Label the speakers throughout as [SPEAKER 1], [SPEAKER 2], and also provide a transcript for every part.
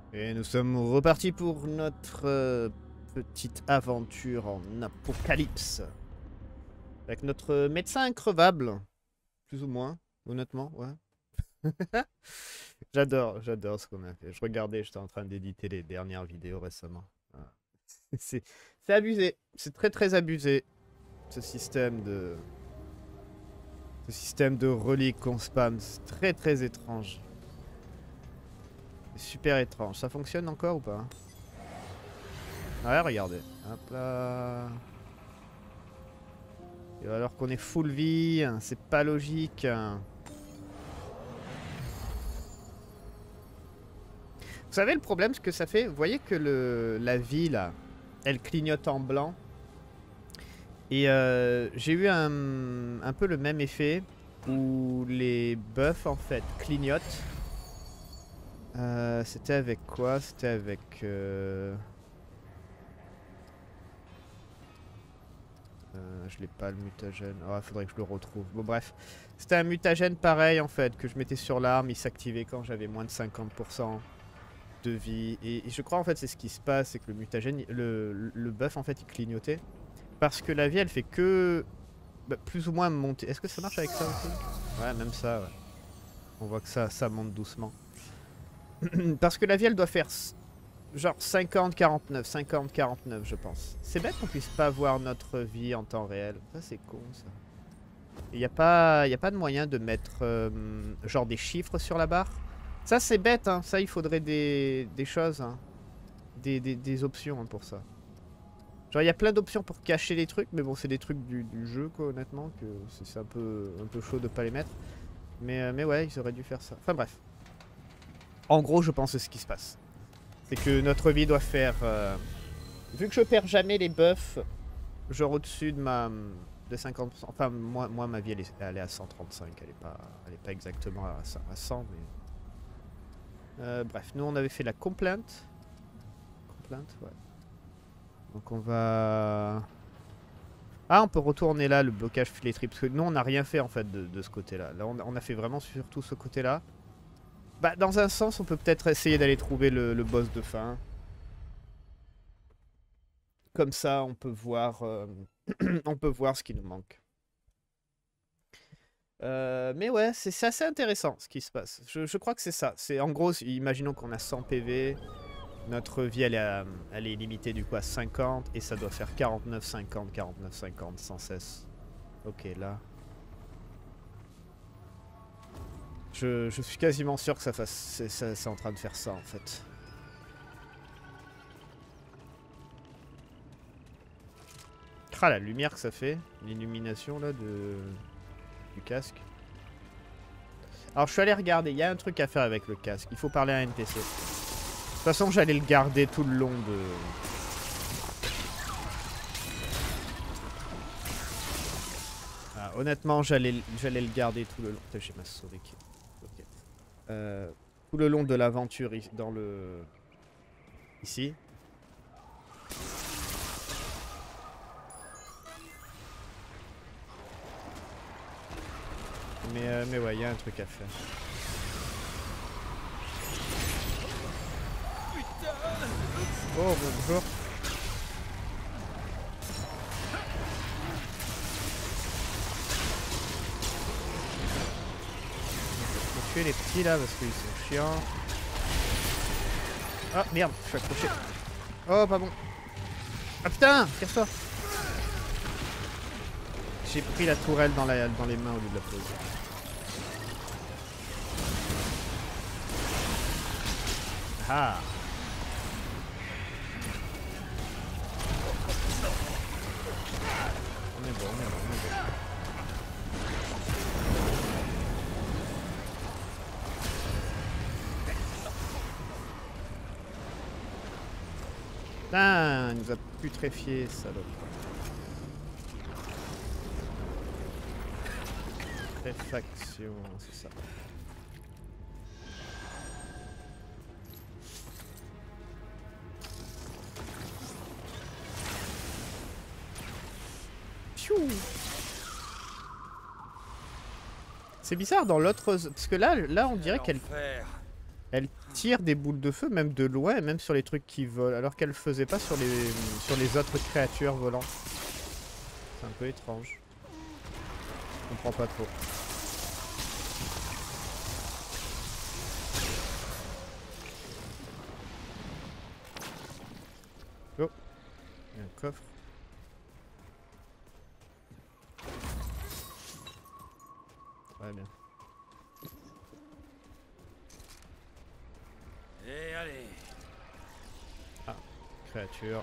[SPEAKER 1] Et nous sommes repartis pour notre petite aventure en apocalypse. Avec notre médecin increvable. Plus ou moins, honnêtement, ouais. J'adore ce qu'on a fait. Je regardais, j'étais en train d'éditer les dernières vidéos récemment. Ah. C'est c'est abusé. C'est très abusé. Ce système de... Ce système de reliques qu'on spam. C'est très étrange. C'est super étrange. Ça fonctionne encore ou pas? Ouais, regardez. Hop là. Et alors qu'on est full vie, hein, c'est pas logique. Hein. Vous savez le problème, ce que ça fait? Vous voyez que la vie là, elle clignote en blanc. Et j'ai eu un peu le même effet où les buffs en fait clignotent. C'était avec quoi? C'était avec... je l'ai pas le mutagène. Oh, faudrait que je le retrouve. Bon bref. C'était un mutagène pareil en fait, que je mettais sur l'arme, il s'activait quand j'avais moins de 50% de vie. Et je crois en fait c'est ce qui se passe, c'est que le mutagène, le buff en fait il clignotait. Parce que la vie elle fait que plus ou moins monter. Est-ce que ça marche avec ça aussi? Ouais, même ça, ouais. On voit que ça monte doucement. Parce que la vie elle doit faire genre 50-49, 50-49 je pense. C'est bête qu'on puisse pas voir notre vie en temps réel. Ça c'est con ça. Il n'y a pas de moyen de mettre genre des chiffres sur la barre. Ça c'est bête hein. Ça il faudrait des choses hein. Des options hein, pour ça. Genre il y a plein d'options pour cacher les trucs. Mais bon c'est des trucs du jeu quoi honnêtement. Que c'est un peu chaud de pas les mettre. Mais ouais ils auraient dû faire ça. Enfin bref. En gros je pense que c'est ce qui se passe. C'est que notre vie doit faire... vu que je perds jamais les buffs, genre au-dessus de ma... de 50%. Enfin, moi ma vie, elle est à 135. Elle est pas exactement à 100, mais... bref, nous, on avait fait la complainte. Complainte, ouais. Donc on va... Ah, on peut retourner là, le blocage filetterie. Parce que nous, on n'a rien fait, en fait, de ce côté-là. Là, on a fait vraiment surtout ce côté-là. Bah, dans un sens, on peut peut-être essayer d'aller trouver le boss de fin. Comme ça, on peut voir, on peut voir ce qui nous manque. Mais ouais, c'est assez intéressant ce qui se passe. Je crois que c'est ça. C'est en gros, imaginons qu'on a 100 PV. Notre vie, elle est limitée du coup à 50. Et ça doit faire 49, 50, 49, 50 sans cesse. Ok, là. Je suis quasiment sûr que c'est en train de faire ça en fait. Ah, la lumière que ça fait. L'illumination là du casque. Alors je suis allé regarder, il y a un truc à faire avec le casque. Il faut parler à un NPC. De toute façon j'allais le garder tout le long de... Ah, honnêtement j'allais le garder tout le long... Putain j'ai ma souris qui... Okay. Tout le long de l'aventure dans le... Ici. Mais ouais, il y a un truc à faire. Oh, bonjour. Faut tuer les petits là parce qu'ils sont chiants. Ah merde, je suis accroché. Oh, pas bon. Ah putain, casse-toi. J'ai pris la tourelle dans les mains au lieu de la poser. Ah. On est bon, on est bon, on est bon. Putain, il nous a putréfié, salope. Putréfaction, c'est ça. C'est bizarre dans l'autre... Parce que là on dirait qu'elle... Elle tire des boules de feu, même de loin, et même sur les trucs qui volent, alors qu'elle le faisait pas sur les autres créatures volantes. C'est un peu étrange. Je comprends pas trop. Oh, il y a un coffre. Très bien.
[SPEAKER 2] Et allez.
[SPEAKER 1] Ah, créature.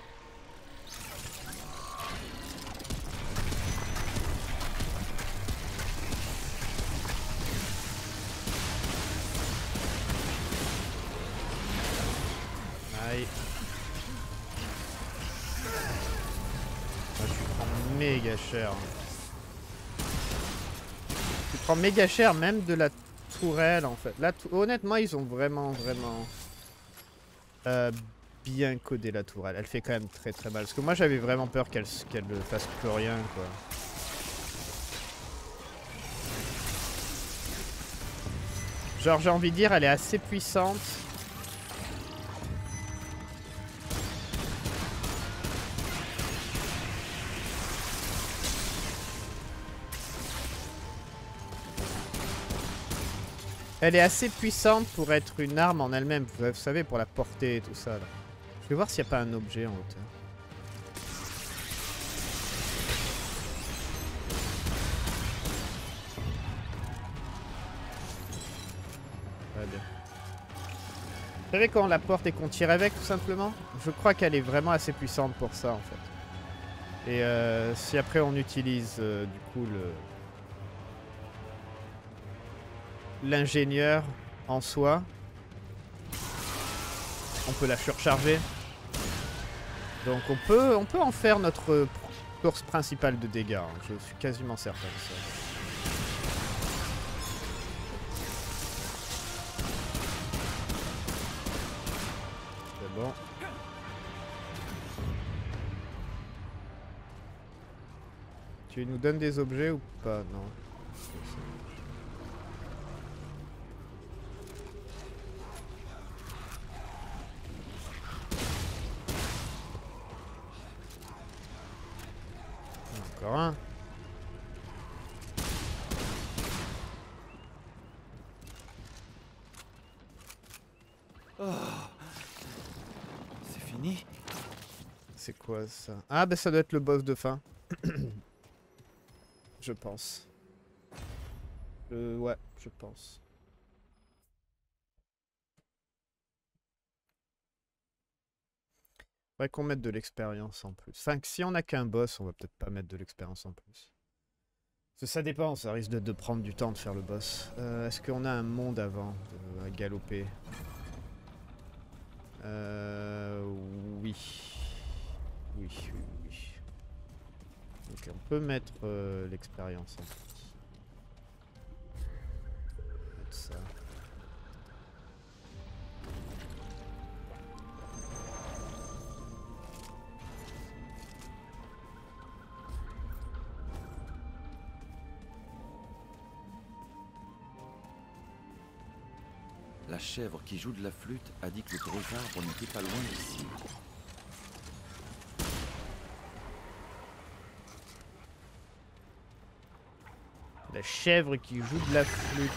[SPEAKER 1] Aïe. Ah, tu prends méga cher. Tu prends méga cher même de la tourelle en fait. Là, honnêtement, ils ont vraiment bien codé la tourelle. Elle fait quand même très très mal. Parce que moi j'avais vraiment peur qu'elle ne fasse plus rien quoi. Genre j'ai envie de dire elle est assez puissante. Elle est assez puissante pour être une arme en elle-même, vous savez, pour la porter et tout ça. Là. Je vais voir s'il n'y a pas un objet en hauteur. Très bien. Vous savez quand on la porte et qu'on tire avec, tout simplement? Je crois qu'elle est vraiment assez puissante pour ça, en fait. Et si après on utilise, du coup, l'ingénieur en soi, on peut la surcharger. Donc on peut en faire notre course principale de dégâts. Hein. Je suis quasiment certain de ça. C'est bon. Tu nous donnes des objets ou pas? Non. Encore un.
[SPEAKER 2] Oh. C'est fini?
[SPEAKER 1] C'est quoi ça? Ah bah ça doit être le boss de fin. Je pense. Ouais, je pense. Faudrait qu'on mette de l'expérience en plus. Enfin, si on a qu'un boss, on va peut-être pas mettre de l'expérience en plus. Parce que ça dépend, ça risque de prendre du temps de faire le boss. Est-ce qu'on a un monde avant à galoper? Oui. Oui, oui, oui. Ok, on peut mettre l'expérience en plus. Mettre ça.
[SPEAKER 2] La chèvre qui joue de la flûte a dit que le gros arbre n'était pas loin d'ici.
[SPEAKER 1] La chèvre qui joue de la flûte.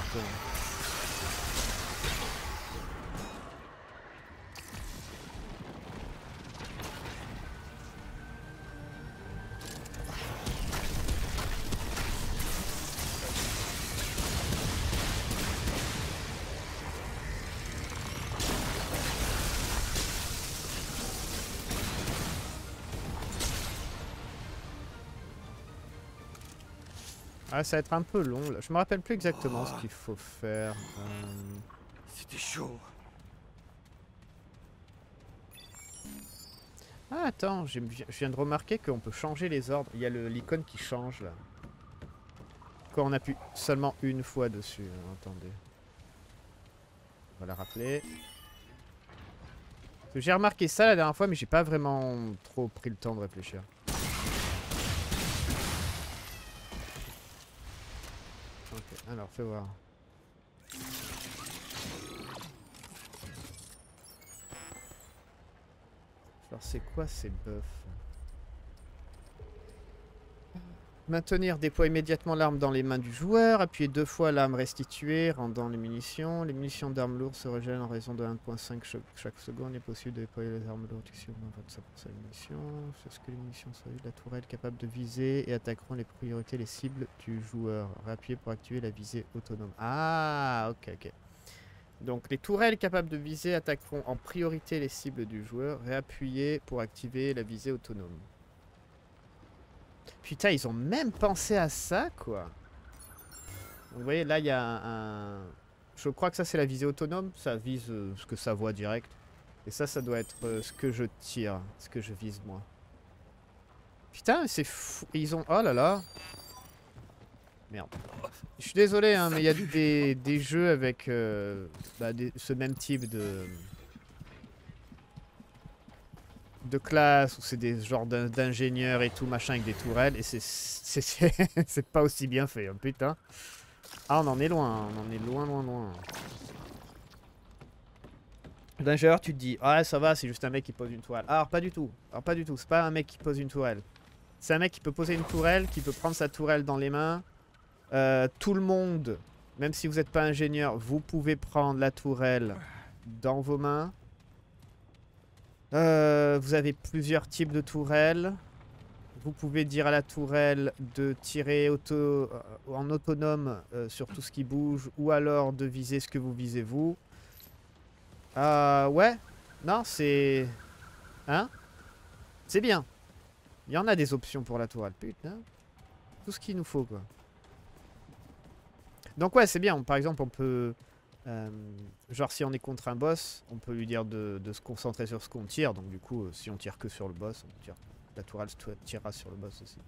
[SPEAKER 1] Ah, ça va être un peu long là. Je me rappelle plus exactement ce qu'il faut faire.
[SPEAKER 2] C'était chaud.
[SPEAKER 1] Ah, attends, je viens de remarquer qu'on peut changer les ordres. Il y a l'icône qui change là. Quand on appuie seulement une fois dessus. Attendez. On va la rappeler. J'ai remarqué ça la dernière fois, mais j'ai pas vraiment trop pris le temps de réfléchir. Ok, alors fais voir. Alors c'est quoi ces buffs? Maintenir, déploie immédiatement l'arme dans les mains du joueur. Appuyer 2 fois l'arme restituée, rendant les munitions. Les munitions d'armes lourdes se régènent en raison de 1.5 chaque seconde. Il est possible de déployer les armes lourdes qui augmentent 25% les munitions. C'est ce que les munitions sont de la tourelle capable de viser et attaqueront les priorités les cibles du joueur. Réappuyer pour activer la visée autonome. Ah, ok, ok. Donc les tourelles capables de viser attaqueront en priorité les cibles du joueur. Réappuyer pour activer la visée autonome. Putain, ils ont même pensé à ça, quoi. Donc, vous voyez, là, il y a un... Je crois que ça, c'est la visée autonome. Ça vise ce que ça voit direct. Et ça, ça doit être ce que je tire. Ce que je vise, moi. Putain, c'est fou. Ils ont... Oh là là. Merde. Je suis désolé, hein, mais il y a des jeux avec ce même type de classe où c'est des genres d'ingénieurs et tout machin avec des tourelles et c'est pas aussi bien fait, hein, putain. Ah, on en est loin, on en est loin, loin, loin. L'ingénieur, tu te dis, ah ça va, c'est juste un mec qui pose une tourelle. Alors pas du tout, c'est pas un mec qui pose une tourelle. C'est un mec qui peut poser une tourelle, qui peut prendre sa tourelle dans les mains. Tout le monde, même si vous n'êtes pas ingénieur, vous pouvez prendre la tourelle dans vos mains. Vous avez plusieurs types de tourelles. Vous pouvez dire à la tourelle de tirer en autonome sur tout ce qui bouge ou alors de viser ce que vous visez vous. Ouais. Non, c'est... Hein? C'est bien. Il y en a des options pour la tourelle. Putain. Tout ce qu'il nous faut, quoi. Donc ouais, c'est bien. Par exemple, on peut... genre si on est contre un boss, on peut lui dire de se concentrer sur ce qu'on tire. Donc du coup, si on tire que sur le boss, on tire. La tourelle tirera sur le boss aussi.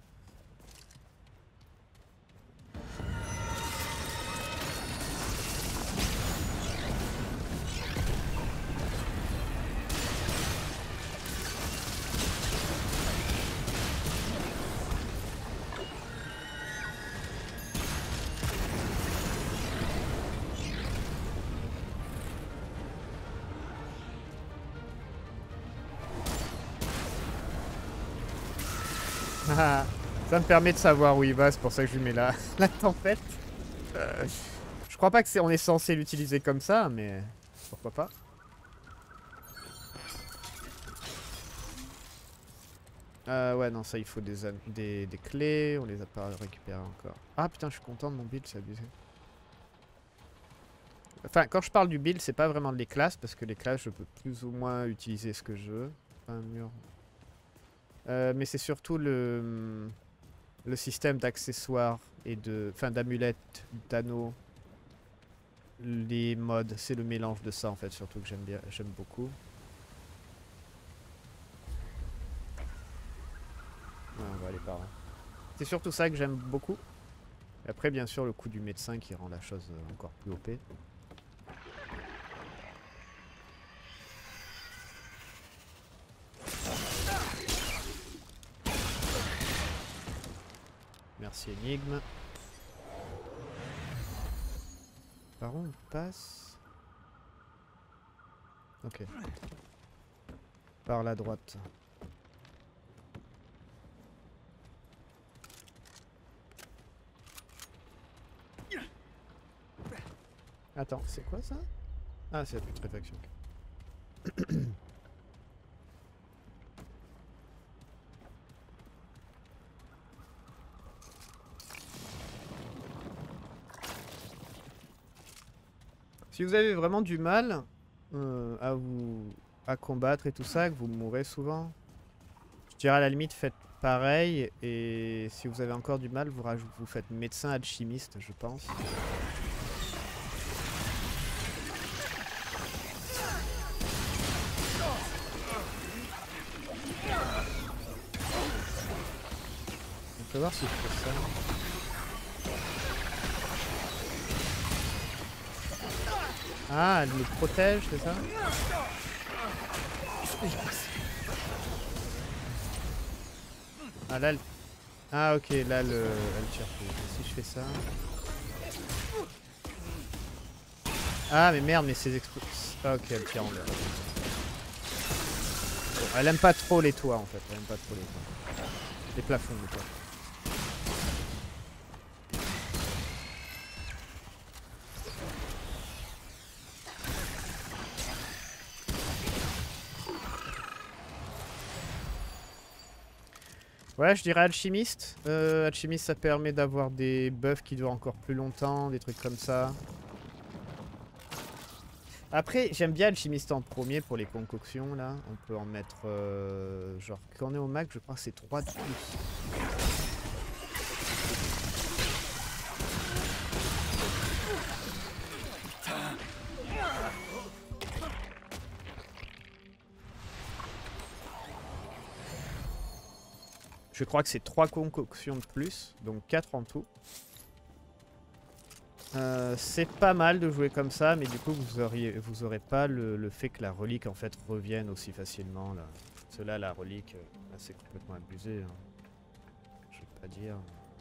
[SPEAKER 1] Ça me permet de savoir où il va, c'est pour ça que je lui mets la tempête. Je crois pas que on est censé l'utiliser comme ça, mais pourquoi pas. Ouais, non, ça il faut des clés, on les a pas récupérées encore. Ah putain, je suis content de mon build, c'est abusé. Enfin, quand je parle du build, c'est pas vraiment les classes, parce que les classes, je peux plus ou moins utiliser ce que je veux. Un mur. Mais c'est surtout le système d'accessoires et d'amulettes, d'anneaux, les mods, c'est le mélange de ça en fait, surtout que j'aime beaucoup. Ouais, on va aller par là. C'est surtout ça que j'aime beaucoup. Et après, bien sûr, le coup du médecin qui rend la chose encore plus OP. Merci Énigme. Par où on passe? Ok. Par la droite. Attends, c'est quoi ça? Ah, c'est la putréfaction. Si vous avez vraiment du mal à combattre et tout ça, que vous mourrez souvent, je dirais à la limite faites pareil, et si vous avez encore du mal, vous faites médecin alchimiste, je pense. On peut voir si je fais ça. Ah, elle nous protège, c'est ça? Ah là, ah ok, là elle tire plus. Si je fais ça... Ah mais merde, mais ces explosions... Ah ok, elle tire en l'air. Elle aime pas trop les toits en fait. Elle aime pas trop les toits. Les plafonds les toits. Ouais, je dirais alchimiste. Alchimiste, ça permet d'avoir des buffs qui durent encore plus longtemps, des trucs comme ça. Après, j'aime bien alchimiste en premier pour les concoctions, là. On peut en mettre, genre, quand on est au max, je crois que c'est 3 de plus. Je crois que c'est 3 concoctions de plus, donc 4 en tout. C'est pas mal de jouer comme ça, mais du coup vous aurez pas le fait que la relique en fait revienne aussi facilement là. Cela la relique, là c'est complètement abusé. Hein. Je vais pas dire.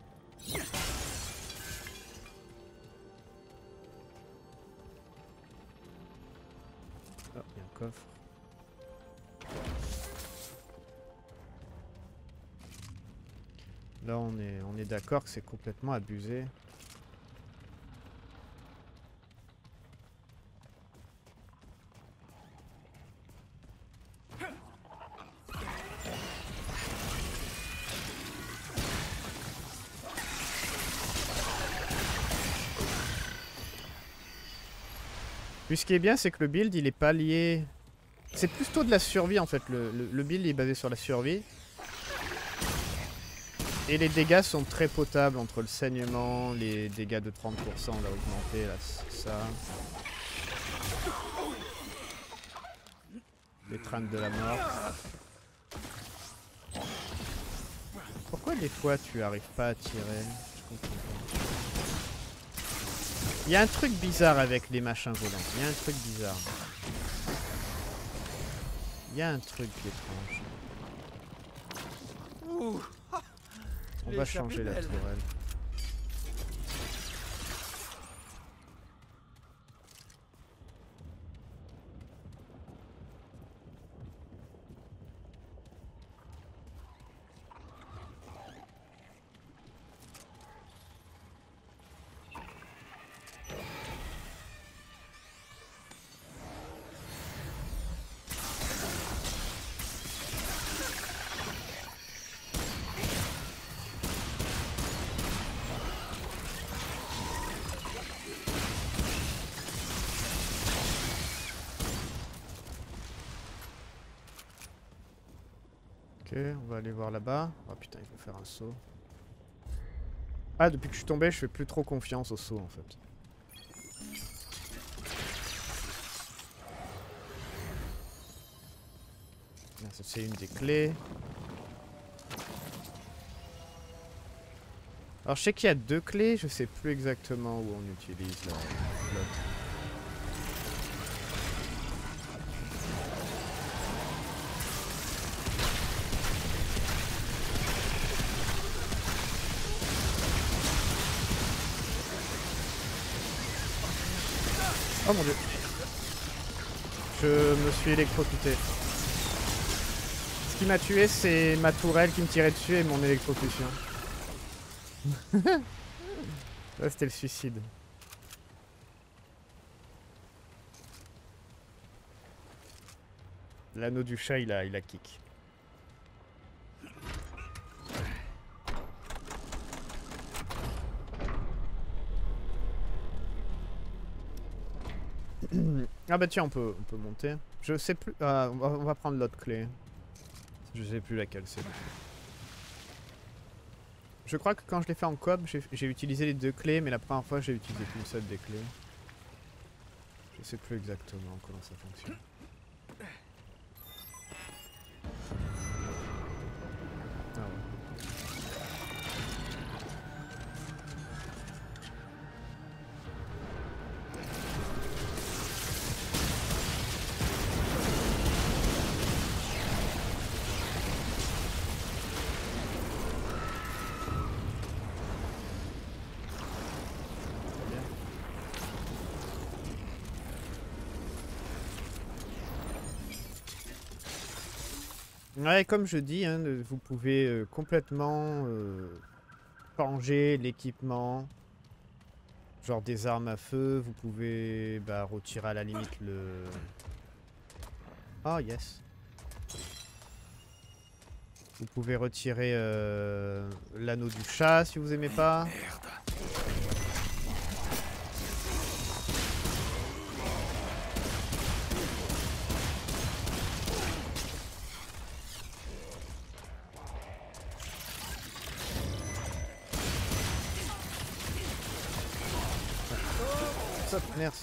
[SPEAKER 1] Oh, il y a un coffre. Là on est d'accord que c'est complètement abusé. Puis ce qui est bien, c'est que le build, il est pas lié... C'est plutôt de la survie, en fait. Le build est basé sur la survie. Et les dégâts sont très potables entre le saignement, les dégâts de 30% là augmenté, là, ça. L'étreinte de la mort. Pourquoi des fois tu arrives pas à tirer? Je comprends pas. Il y a un truc bizarre avec les machins volants. Il y a un truc bizarre. Il y a un truc étrange. On va changer la tourelle. Ok, on va aller voir là-bas. Oh putain, il faut faire un saut. Ah, depuis que je suis tombé, je fais plus trop confiance au saut en fait. C'est une des clés. Alors je sais qu'il y a 2 clés, je sais plus exactement où on utilise l'autre. Oh mon dieu. Je me suis électrocuté. Ce qui m'a tué, c'est ma tourelle qui me tirait dessus et mon électrocution. Là, c'était le suicide. L'anneau du chat, il a kick. Ah bah tiens, on peut monter. Je sais plus. On va prendre l'autre clé. Je sais plus laquelle c'est. Je crois que quand je l'ai fait en coop, j'ai utilisé les 2 clés, mais la première fois j'ai utilisé qu'une seule des clés. Je sais plus exactement comment ça fonctionne. Ah ouais. Ouais, comme je dis, hein, vous pouvez complètement changer l'équipement. Genre des armes à feu, vous pouvez retirer à la limite le... Oh yes. Vous pouvez retirer l'anneau du chat si vous aimez pas.
[SPEAKER 2] Merde.
[SPEAKER 1] Ça, merci.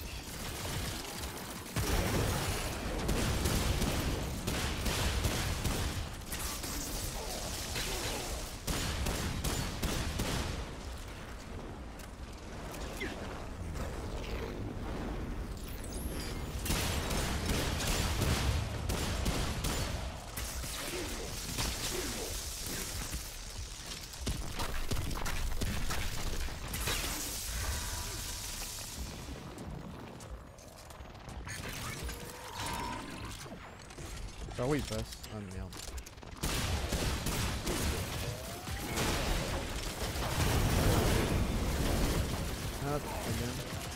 [SPEAKER 1] Par où il passe? Ah merde. Ah très bien.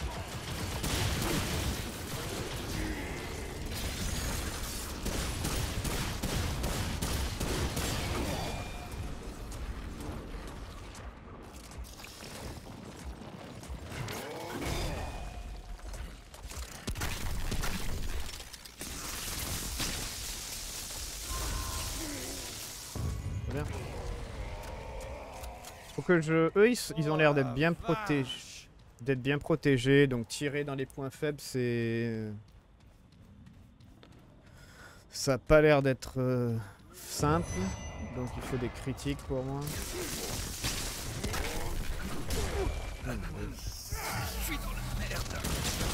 [SPEAKER 1] Bien. Faut que je... Eux, ils ont l'air d'être bien protégés. Donc tirer dans les points faibles, c'est... Ça a pas l'air d'être simple. Donc il faut des critiques pour moi.
[SPEAKER 2] Je suis dans la merde.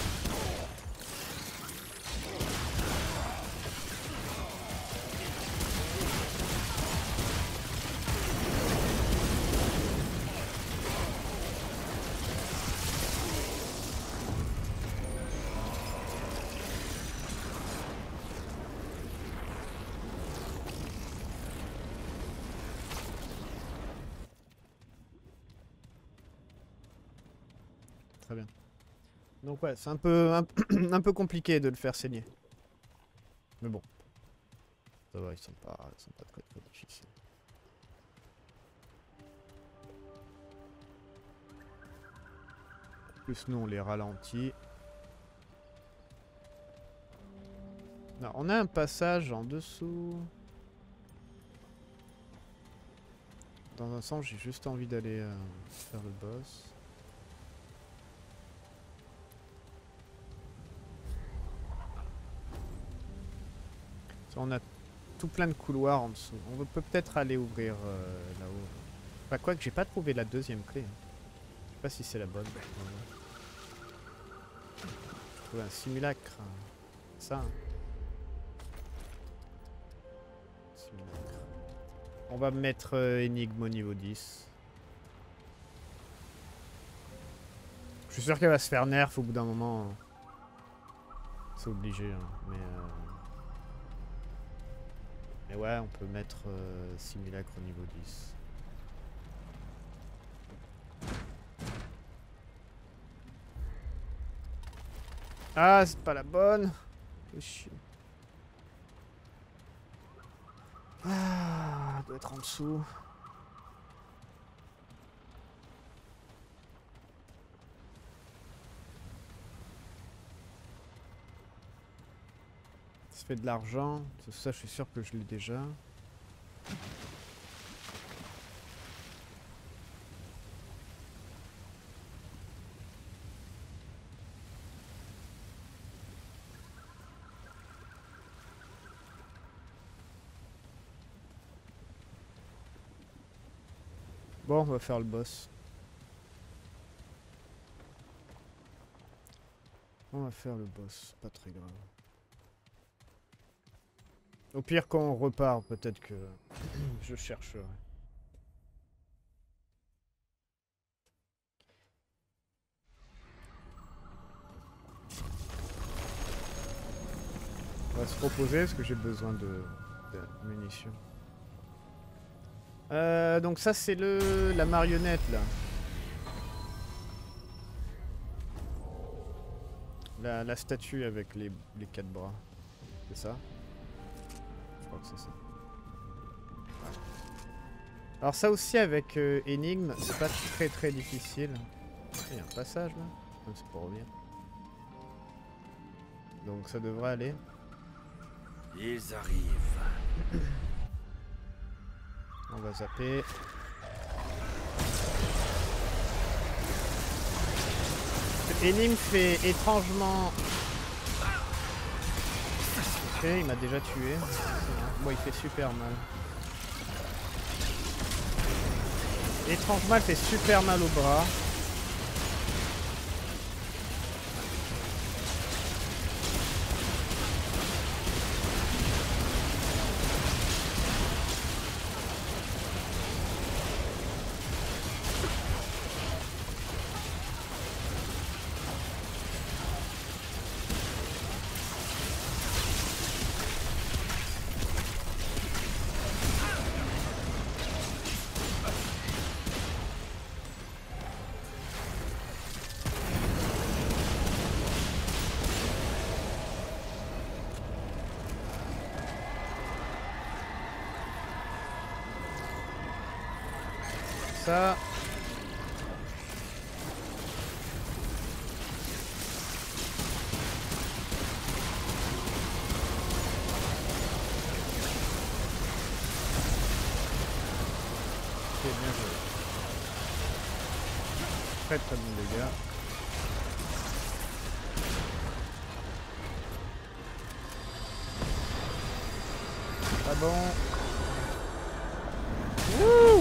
[SPEAKER 1] Très bien. Donc ouais, c'est un peu, un peu compliqué de le faire saigner. Mais bon. Ça va, ils sont pas très très difficiles. En plus, nous on les ralentit. Non, on a un passage en dessous. Dans un sens, j'ai juste envie d'aller faire le boss. On a tout plein de couloirs en dessous. On peut peut-être aller ouvrir là-haut. Enfin, quoi que j'ai pas trouvé la deuxième clé. Je sais pas si c'est la bonne. J'ai trouvé un simulacre. Ça. Simulacre. On va mettre énigme au niveau 10. Je suis sûr qu'elle va se faire nerf au bout d'un moment. C'est obligé. Hein. Mais ouais, on peut mettre simulacre au niveau 10. Ah, c'est pas la bonne. Fais chier. Ah, elle doit être en dessous. Ça fait de l'argent. Ça, je suis sûr que je l'ai déjà. Bon, on va faire le boss. On va faire le boss, pas très grave. Au pire, quand on repart, peut-être que je chercherai. On va se reposer parce que j'ai besoin de munitions. Donc ça c'est la marionnette là. La statue avec les 4 bras. C'est ça? Je crois que c'est ça. Alors ça aussi avec énigme, c'est pas très difficile. Il y a un passage là. C'est pour revenir. Donc ça devrait aller.
[SPEAKER 2] Ils arrivent.
[SPEAKER 1] On va zapper. Énigme fait étrangement... Ok, il m'a déjà tué. Moi, il fait super mal. Étrangement, il fait super mal au bras. Ça. Ok, bien joué. Très bon dégâts. Pas bon. Wouh!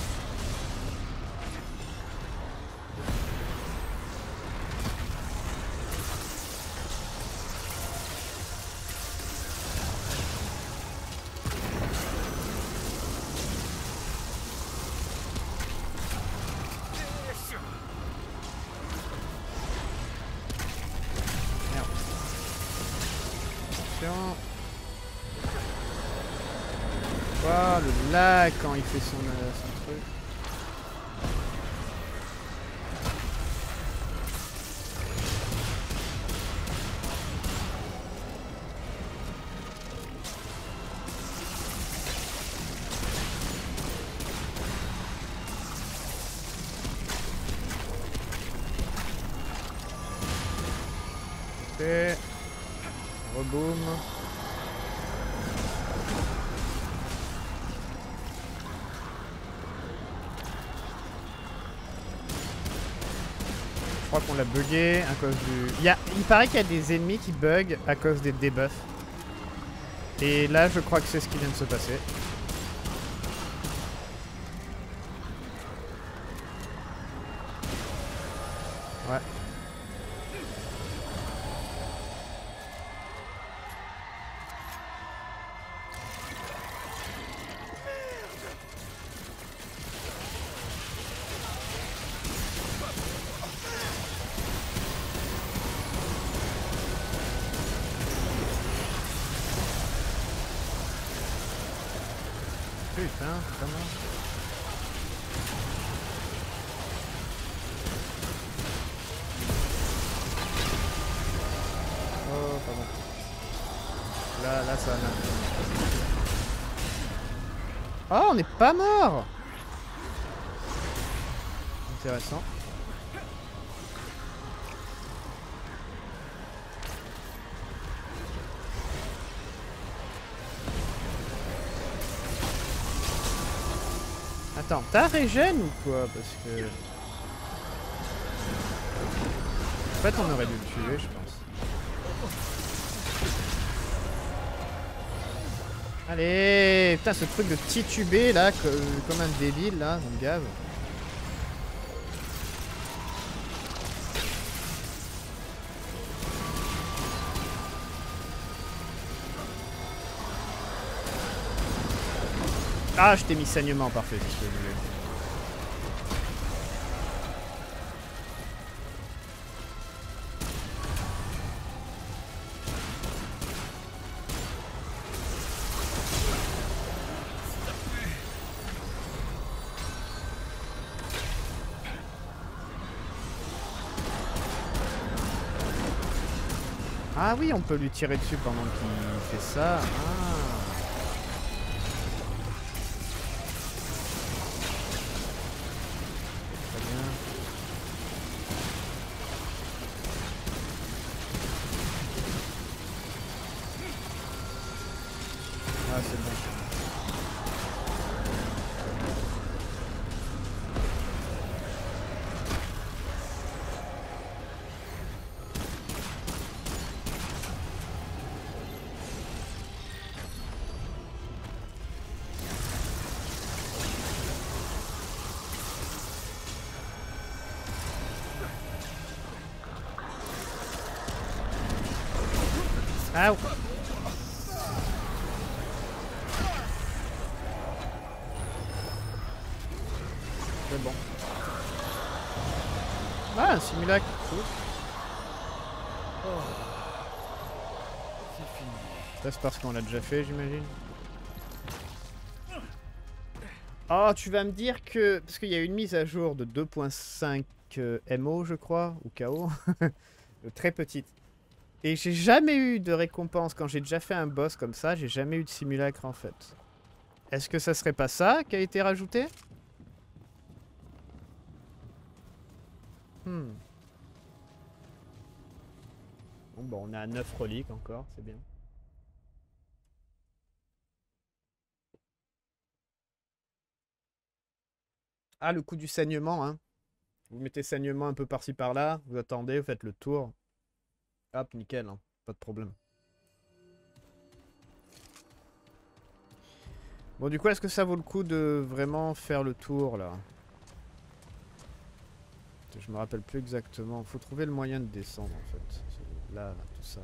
[SPEAKER 1] Quoi, le lag quand il fait son truc. Ok. Reboom. Je crois qu'on l'a bugué à cause du... Il paraît qu'il y a des ennemis qui bug à cause des debuffs. Et là, je crois que c'est ce qui vient de se passer. Ouais. Putain, comment? Oh, pardon. Là, ça va mal. Oh, on n'est pas mort! Intéressant. Attends, t'as régène ou quoi? Parce que... En fait, on aurait dû le tuer, je pense. Allez! Putain, ce truc de titubé, là, comme un débile, là, ça me gave. Ah, je t'ai mis saignement, parfait, c'est ce que je voulais. Ah oui, on peut lui tirer dessus pendant qu'il fait ça. Ah. Très bien. Ah, c'est bon. Ah. C'est bon. Ah, un simulacre. Cool.
[SPEAKER 2] Oh. C'est fini.
[SPEAKER 1] Ça, c'est parce qu'on l'a déjà fait, j'imagine. Oh, tu vas me dire que... Parce qu'il y a une mise à jour de 2.5 MO, je crois, ou KO. Très petite. Et j'ai jamais eu de récompense quand j'ai déjà fait un boss comme ça. J'ai jamais eu de simulacre, en fait. Est-ce que ça serait pas ça qui a été rajouté? Bon, on a 9 reliques encore, c'est bien. Ah, le coup du saignement, hein. Vous mettez saignement un peu par-ci par-là, vous attendez, vous faites le tour. Hop, nickel, hein. Pas de problème. Bon, du coup, est-ce que ça vaut le coup de vraiment faire le tour, là? Je me rappelle plus exactement. Faut trouver le moyen de descendre, en fait. Là, tout ça, là.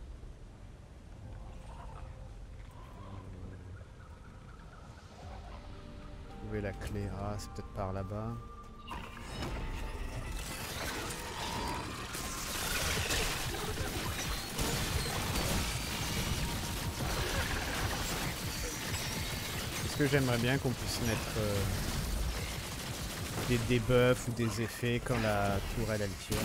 [SPEAKER 1] Trouver la clé. Ah, c'est peut-être par là-bas. Est-ce que j'aimerais bien qu'on puisse mettre des debuffs ou des effets quand la tourelle elle tire?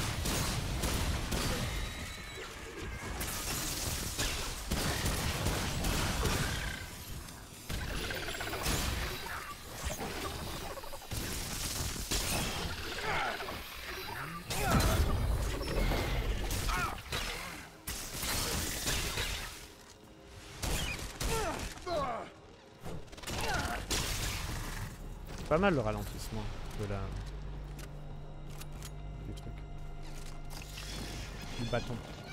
[SPEAKER 1] Pas mal le ralentissement de la... du truc. Du bâton.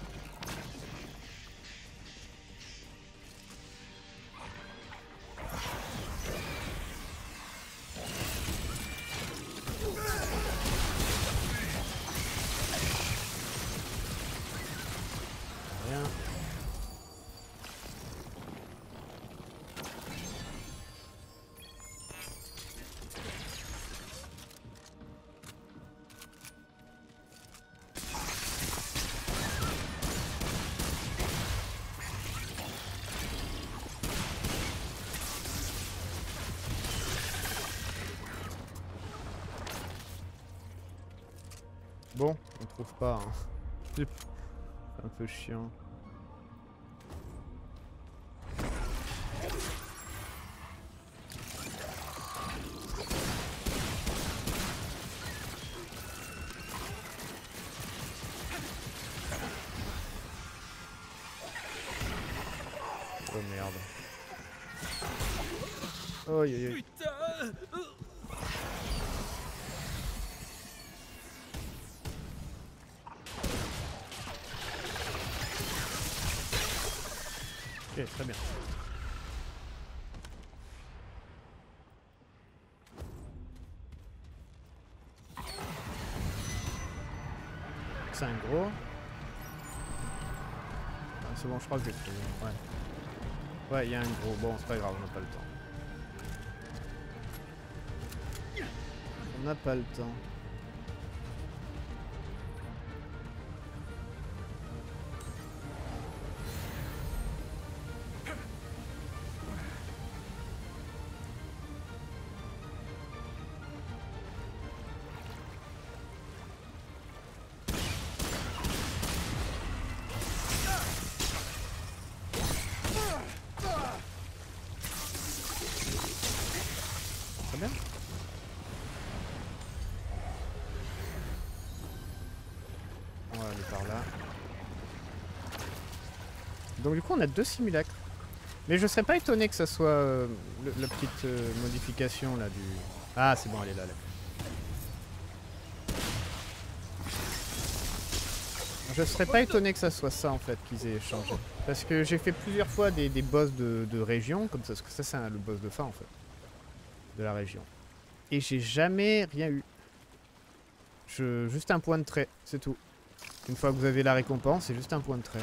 [SPEAKER 1] Rien. Bon, on trouve pas. Hein. C'est un peu chiant. Oh merde. Oh aïe aïe aïe. Ok, très bien. C'est un gros. Ah, c'est bon, je crois que j'ai trouvé. Ouais. Ouais, il y a un gros. Bon, c'est pas grave, on n'a pas le temps. On n'a pas le temps. Donc du coup on a 2 simulacres. Mais je serais pas étonné que ça soit la petite modification là du... Ah c'est bon, elle est là. Je serais pas étonné que ça soit ça en fait qu'ils aient changé. Parce que j'ai fait plusieurs fois des boss de région, comme ça, parce que ça c'est le boss de fin en fait. De la région. Et j'ai jamais rien eu. Juste un point de trait, c'est tout. Une fois que vous avez la récompense, c'est juste un point de trait.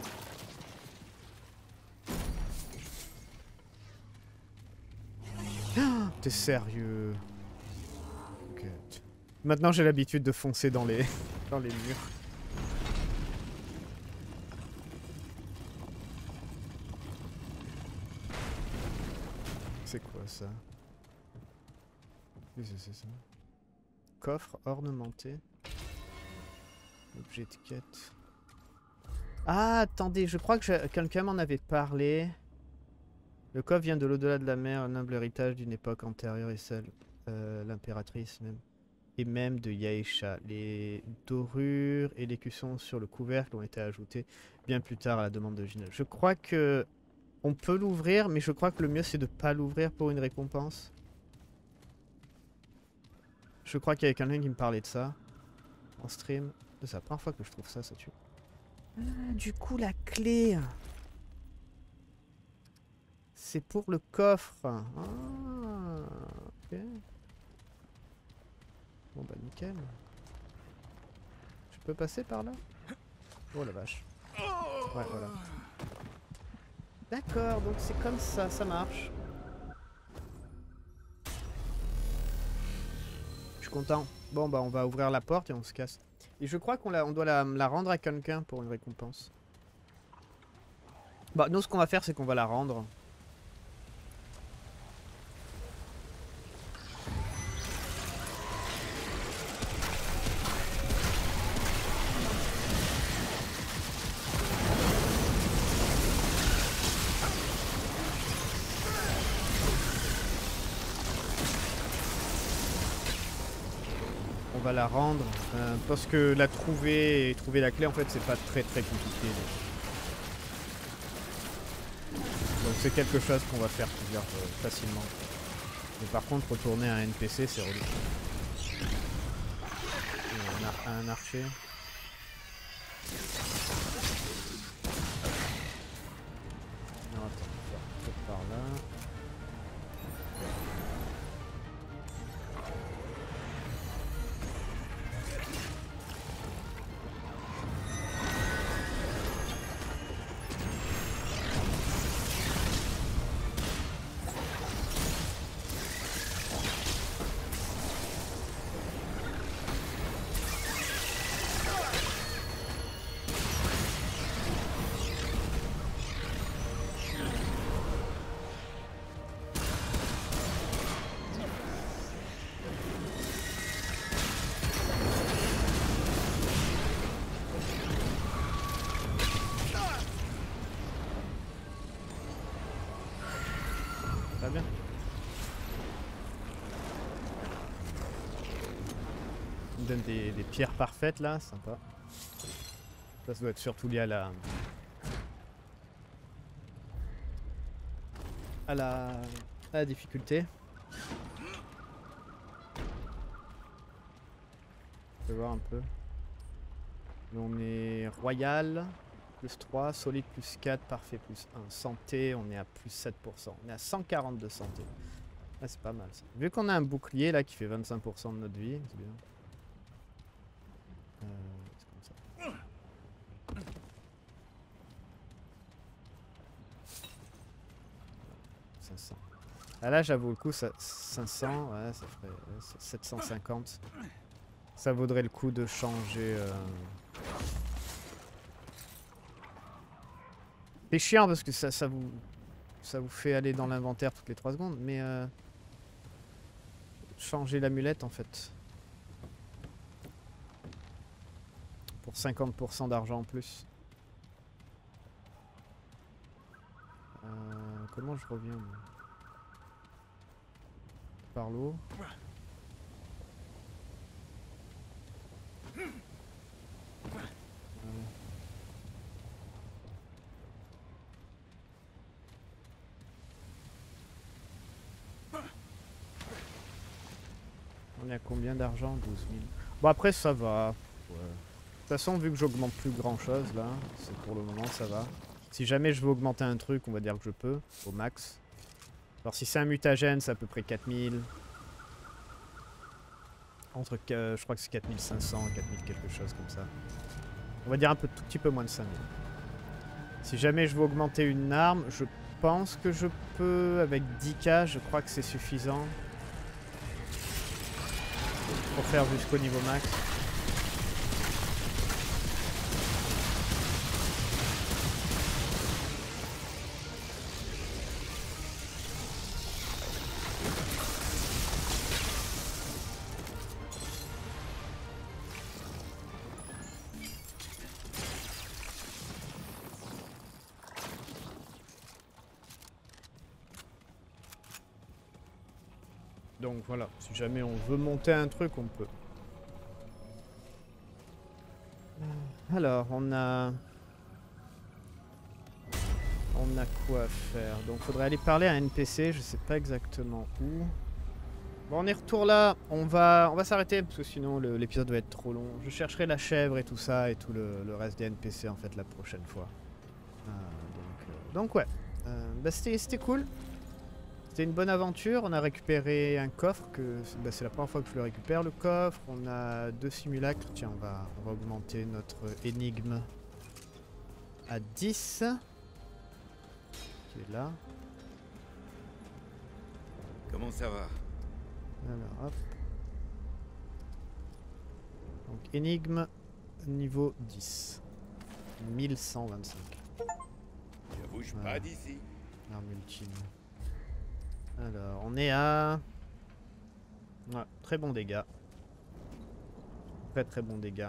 [SPEAKER 1] Oh, t'es sérieux? Ok. Maintenant j'ai l'habitude de foncer dans les, dans les murs. C'est quoi ça? Qu'est-ce que c'est ça? Coffre ornementé. Objet de quête. Ah, attendez, je crois que quelqu'un m'en avait parlé. Le coffre vient de l'au-delà de la mer, un humble héritage d'une époque antérieure et celle, l'impératrice même. Et même de Yaesha. Les dorures et l'écusson sur le couvercle ont été ajoutés bien plus tard à la demande de Gina. Je crois que on peut l'ouvrir, mais je crois que le mieux c'est de pas l'ouvrir pour une récompense. Je crois qu'il y avait quelqu'un qui me parlait de ça en stream. C'est la première fois que je trouve ça, ça tue. Ah, du coup la clé, c'est pour le coffre. Ah, ok. Bon bah nickel. Je peux passer par là? Oh la vache. Ouais, voilà. D'accord, donc c'est comme ça, ça marche. Je suis content. Bon bah on va ouvrir la porte et on se casse. Et je crois on doit la rendre à quelqu'un pour une récompense. Bah nous ce qu'on va faire c'est qu'on va la rendre. On va la rendre parce que la trouver et trouver la clé en fait c'est pas très compliqué. Donc c'est quelque chose qu'on va faire plusieurs facilement. Mais par contre retourner à un NPC c'est relou. Un archer. Non attends, on va faire un truc par là. Très bien. On me donne des pierres parfaites là, sympa. Ça doit être surtout lié à la difficulté. Je vais voir un peu. On est royal, plus 3, solide plus 4, parfait plus 1. Santé, on est à plus 7%. On est à 140 de santé. Ah, c'est pas mal ça. Vu qu'on a un bouclier là qui fait 25% de notre vie, c'est bien. C'est comme ça. 500. Ah là j'avoue le coup, ça, 500, ouais, ça ferait 750. Ça vaudrait le coup de changer... C'est chiant parce que ça vous fait aller dans l'inventaire toutes les 3 secondes, mais changer l'amulette en fait. Pour 50% d'argent en plus. Comment je reviens moi? Par l'eau. On est à combien d'argent? 12 000. Bon après ça va. Ouais. De toute façon vu que j'augmente plus grand chose là, c'est pour le moment ça va. Si jamais je veux augmenter un truc, on va dire que je peux, au max. Alors si c'est un mutagène, c'est à peu près 4000. Entre, je crois que c'est 4500 et 4000 quelque chose comme ça. On va dire un tout petit peu moins de 5000. Si jamais je veux augmenter une arme, je pense que je peux avec 10k, je crois que c'est suffisant. Pour faire jusqu'au niveau max. Donc voilà, si jamais on veut monter un truc, on peut. Alors, on a quoi faire? Donc faudrait aller parler à un NPC, je sais pas exactement où. Bon, on est retour là, on va s'arrêter parce que sinon l'épisode va être trop long. Je chercherai la chèvre et tout ça et tout le reste des NPC en fait la prochaine fois. Donc ouais, bah, c'était cool. C'était une bonne aventure, on a récupéré un coffre, bah, c'est la première fois que je le récupère le coffre, on a 2 simulacres, tiens on va augmenter notre énigme à 10, qui est là.
[SPEAKER 2] Comment ça va?
[SPEAKER 1] Alors hop. Donc énigme niveau 10, 1125.
[SPEAKER 2] Je bouge pas d'ici.
[SPEAKER 1] Arme ultime. Alors, on est à... Ouais, très bon dégâts. Très bon dégâts.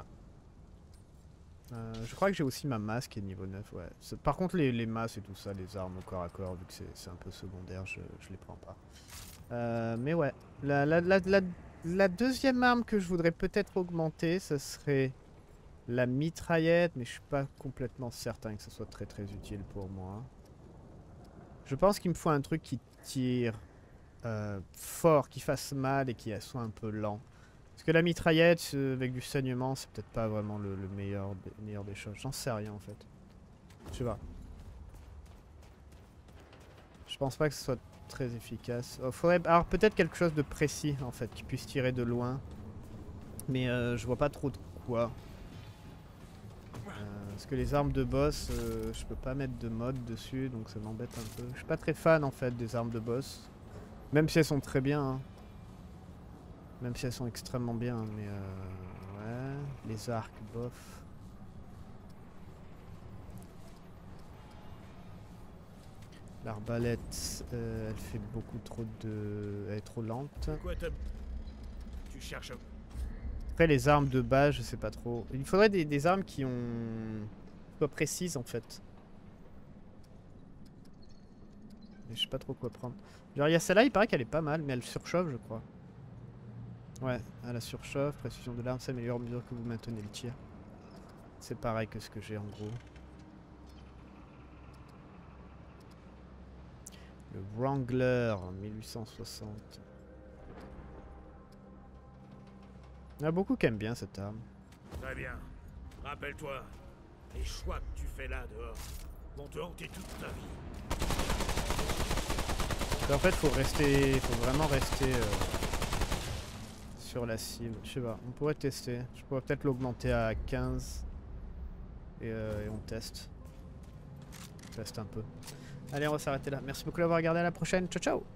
[SPEAKER 1] Je crois que j'ai aussi ma masse qui est niveau 9, ouais. Par contre, les masses et tout ça, les armes au corps à corps, vu que c'est un peu secondaire, je les prends pas. Mais ouais, la deuxième arme que je voudrais peut-être augmenter, ce serait la mitraillette, mais je suis pas complètement certain que ce soit très utile pour moi. Je pense qu'il me faut un truc qui tire fort, qui fasse mal et qui soit un peu lent. Parce que la mitraillette avec du saignement, c'est peut-être pas vraiment le meilleur des choses. J'en sais rien en fait. Je sais pas. Je pense pas que ce soit très efficace. Faudrait alors peut-être quelque chose de précis en fait, qui puisse tirer de loin. Mais je vois pas trop de quoi. Parce que les armes de boss, je peux pas mettre de mode dessus, donc ça m'embête un peu. Je suis pas très fan en fait des armes de boss. Même si elles sont très bien. Hein. Même si elles sont extrêmement bien. Mais ouais. Les arcs, bof. L'arbalète, elle fait beaucoup trop de... Elle est trop lente.
[SPEAKER 3] Quoi, tu cherches...
[SPEAKER 1] Après les armes de base, je sais pas trop. Il faudrait des armes qui soient précises en fait. Mais je sais pas trop quoi prendre. Genre il y a celle-là, il paraît qu'elle est pas mal, mais elle surchauffe je crois. Ouais, elle a surchauffe, précision de l'arme s'améliore à mesure que vous maintenez le tir. C'est pareil que ce que j'ai en gros. Le Wrangler 1860. Il y en a beaucoup qui aiment bien cette arme.
[SPEAKER 3] Très bien. Rappelle-toi, les choix que tu fais là dehors vont te hanter toute ta vie.
[SPEAKER 1] En fait, faut vraiment rester sur la cible. Je sais pas, on pourrait tester. Je pourrais peut-être l'augmenter à 15 et on teste. On teste un peu. Allez, on va s'arrêter là. Merci beaucoup d'avoir regardé, à la prochaine. Ciao ciao.